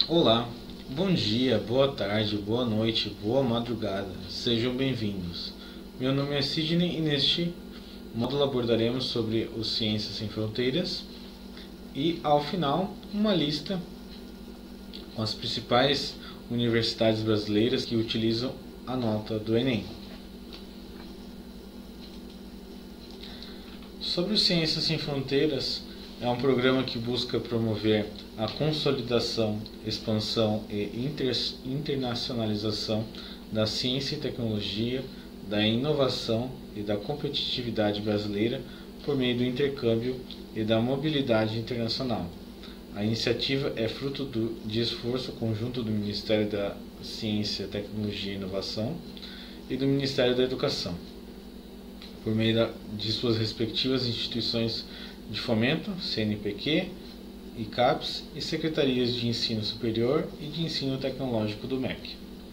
Olá, bom dia, boa tarde, boa noite, boa madrugada, sejam bem-vindos. Meu nome é Sidney e neste módulo abordaremos sobre o Ciências Sem Fronteiras e, ao final, uma lista com as principais universidades brasileiras que utilizam a nota do Enem. Sobre o Ciências Sem Fronteiras, é um programa que busca promover a consolidação, expansão e internacionalização da ciência e tecnologia, da inovação e da competitividade brasileira por meio do intercâmbio e da mobilidade internacional. A iniciativa é fruto de esforço conjunto do Ministério da Ciência, Tecnologia e Inovação e do Ministério da Educação, por meio de suas respectivas instituições de fomento, CNPq, ICAPES e secretarias de ensino superior e de ensino tecnológico do MEC.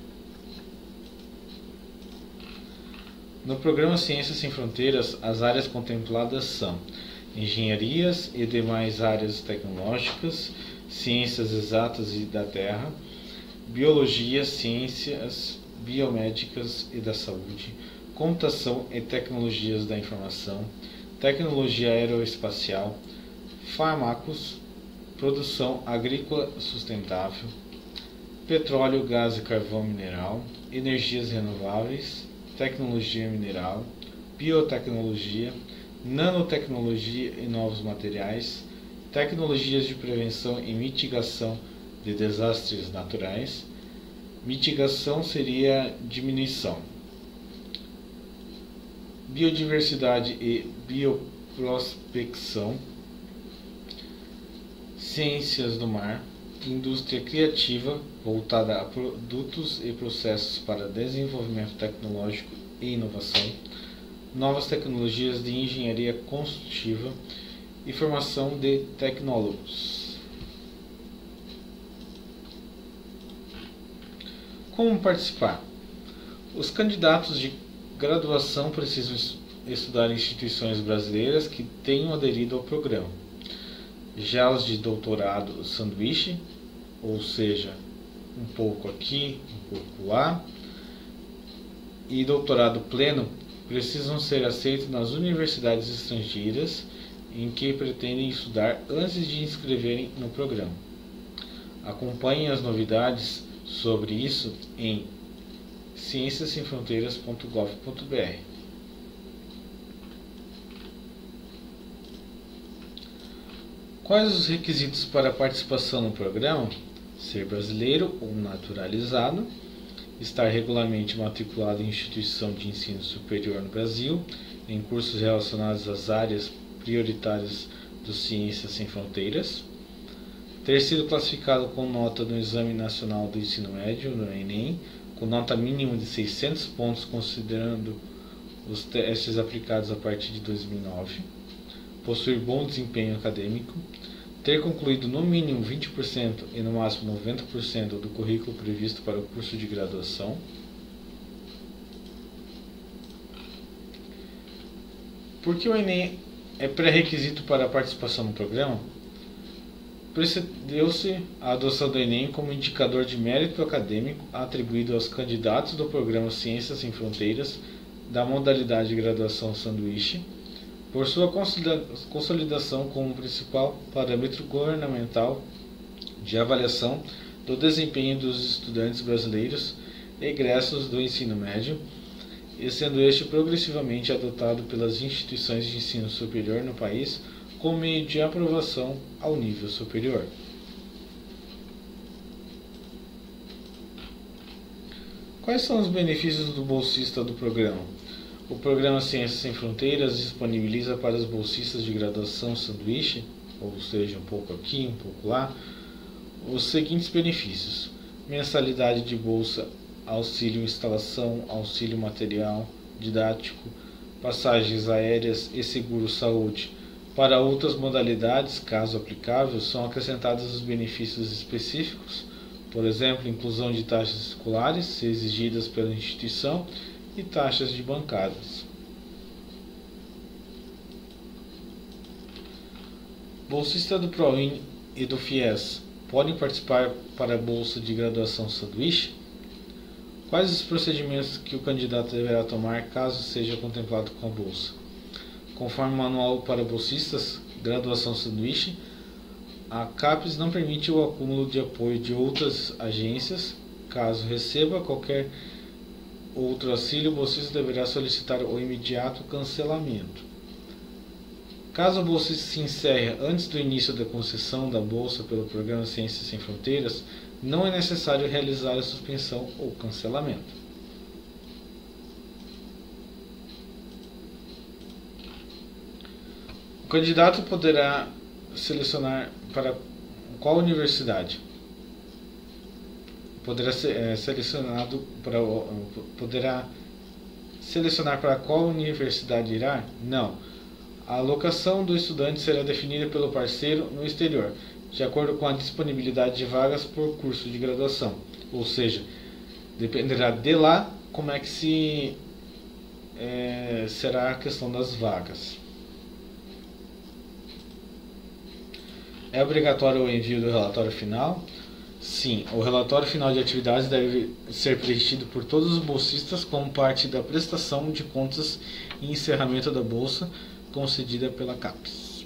No programa Ciências Sem Fronteiras, as áreas contempladas são engenharias e demais áreas tecnológicas, ciências exatas e da terra, biologia, ciências biomédicas e da saúde, computação e tecnologias da informação, tecnologia aeroespacial, fármacos, produção agrícola sustentável, petróleo, gás e carvão mineral, energias renováveis, tecnologia mineral, biotecnologia, nanotecnologia e novos materiais, tecnologias de prevenção e mitigação de desastres naturais. Mitigação seria diminuição. Biodiversidade e bioprospecção, ciências do mar, indústria criativa voltada a produtos e processos para desenvolvimento tecnológico e inovação, novas tecnologias de engenharia construtiva e formação de tecnólogos. Como participar? Os candidatos de graduação precisam estudar em instituições brasileiras que tenham aderido ao programa. Já os de doutorado sanduíche, ou seja, um pouco aqui, um pouco lá, e doutorado pleno, precisam ser aceitos nas universidades estrangeiras em que pretendem estudar antes de inscreverem no programa. Acompanhem as novidades sobre isso em cienciassemfronteiras.gov.br. Quais os requisitos para a participação no programa? Ser brasileiro ou naturalizado, estar regularmente matriculado em instituição de ensino superior no Brasil, em cursos relacionados às áreas prioritárias do Ciências Sem Fronteiras, ter sido classificado com nota no Exame Nacional do Ensino Médio, no Enem, com nota mínima de 600 pontos, considerando os testes aplicados a partir de 2009, possuir bom desempenho acadêmico, ter concluído no mínimo 20% e no máximo 90% do currículo previsto para o curso de graduação, Por que o Enem é pré-requisito para a participação no programa? Precedeu-se a adoção do Enem como indicador de mérito acadêmico atribuído aos candidatos do programa Ciências Sem Fronteiras da modalidade de graduação sanduíche, por sua consolidação como principal parâmetro governamental de avaliação do desempenho dos estudantes brasileiros egressos do ensino médio, e sendo este progressivamente adotado pelas instituições de ensino superior no país como meio de aprovação ao nível superior. Quais são os benefícios do bolsista do programa? O programa Ciências Sem Fronteiras disponibiliza para os bolsistas de graduação sanduíche, ou seja, um pouco aqui, um pouco lá, os seguintes benefícios: mensalidade de bolsa, auxílio instalação, auxílio material didático, passagens aéreas e seguro-saúde. Para outras modalidades, caso aplicável, são acrescentados os benefícios específicos, por exemplo, inclusão de taxas escolares, se exigidas pela instituição, e taxas de bancadas. Bolsista do ProUni e do FIES. podem participar para a bolsa de graduação sanduíche? Quais os procedimentos que o candidato deverá tomar caso seja contemplado com a bolsa? Conforme o manual para bolsistas, graduação sanduíche, a CAPES não permite o acúmulo de apoio de outras agências. Caso receba qualquer outro auxílio, o bolsista deverá solicitar o imediato cancelamento. Caso a bolsa se encerre antes do início da concessão da bolsa pelo Programa Ciências Sem Fronteiras, não é necessário realizar a suspensão ou cancelamento. O candidato poderá selecionar para qual universidade? Poderá selecionar para qual universidade irá? Não. A alocação do estudante será definida pelo parceiro no exterior, de acordo com a disponibilidade de vagas por curso de graduação. Ou seja, dependerá de lá como é que será a questão das vagas. É obrigatório o envio do relatório final? Sim, o relatório final de atividades deve ser preenchido por todos os bolsistas como parte da prestação de contas e encerramento da bolsa concedida pela CAPES.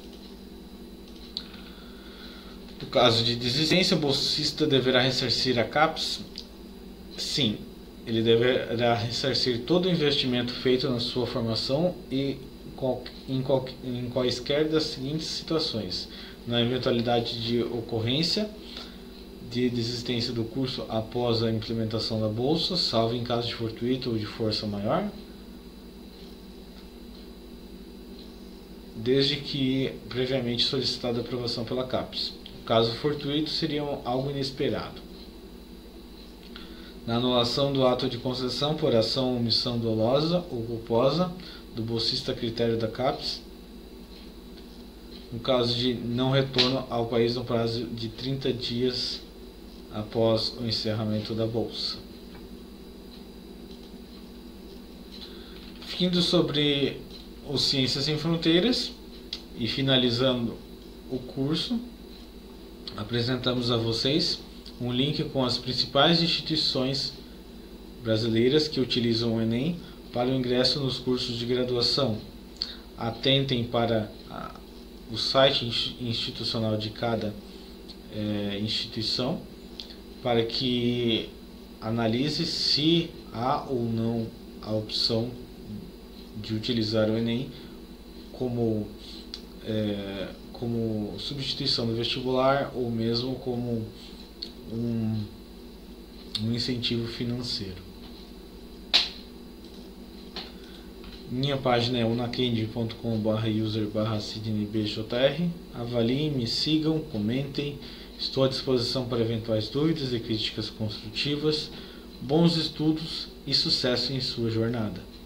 No caso de desistência, o bolsista deverá ressarcir a CAPES? Sim, ele deverá ressarcir todo o investimento feito na sua formação e em quaisquer das seguintes situações: na eventualidade de ocorrência de desistência do curso após a implementação da bolsa, salvo em caso de fortuito ou de força maior, desde que previamente solicitada a aprovação pela CAPES. Caso fortuito, seria algo inesperado. Na anulação do ato de concessão por ação ou omissão dolosa ou culposa do bolsista a critério da CAPES, no caso de não retorno ao país no prazo de 30 dias após o encerramento da bolsa. Findo sobre o Ciências Sem Fronteiras e finalizando o curso, apresentamos a vocês um link com as principais instituições brasileiras que utilizam o Enem para o ingresso nos cursos de graduação. Atentem para o site institucional de cada instituição para que analise se há ou não a opção de utilizar o Enem como substituição do vestibular ou mesmo como um incentivo financeiro. Minha página é unakendi.com/user/sidneybjr. Avaliem, me sigam, comentem. Estou à disposição para eventuais dúvidas e críticas construtivas. Bons estudos e sucesso em sua jornada.